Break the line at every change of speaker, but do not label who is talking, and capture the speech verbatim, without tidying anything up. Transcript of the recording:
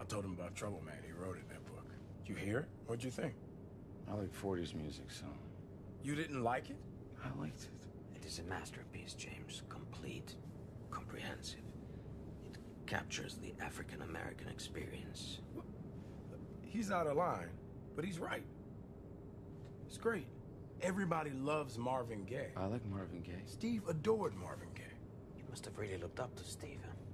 told him about Trouble Man. He wrote it in that book. Did you hear it? What'd you think?
I like forties music, so...
You didn't like it?
I liked it.
It is a masterpiece, James. Complete, comprehensive. It captures the African-American experience.
He's out of line, but he's right. It's great. Everybody loves Marvin Gaye.
I like Marvin Gaye.
Steve adored Marvin Gaye.
You must have really looked up to Steve, huh?